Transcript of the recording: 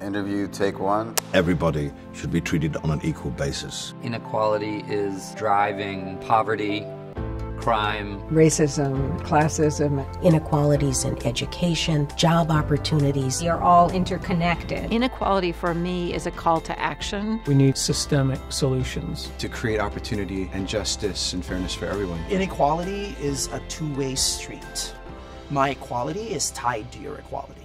Interview take one. Everybody should be treated on an equal basis. Inequality is driving poverty, crime, racism, classism, inequalities in education, job opportunities. They are all interconnected. Inequality for me is a call to action. We need systemic solutions to create opportunity and justice and fairness for everyone. Inequality is a two-way street. My equality is tied to your equality.